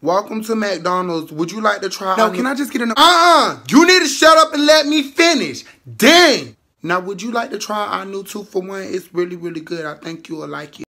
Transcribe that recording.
Welcome to McDonald's. Would you like to try? No, can I just get an... You need to shut up and let me finish. Dang. Now, would you like to try our new 2-for-1? It's really, really good. I think you will like it.